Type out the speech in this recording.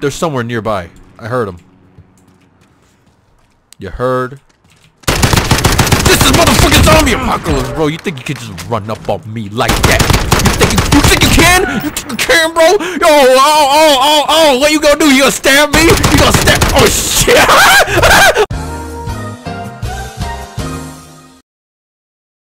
They're somewhere nearby. I heard them. You heard? This is motherfucking zombie apocalypse, bro. You think you can just run up on me like that? You think you can? You think you can, bro? Yo, oh, what you gonna do? You gonna stab me? You gonna stab? Oh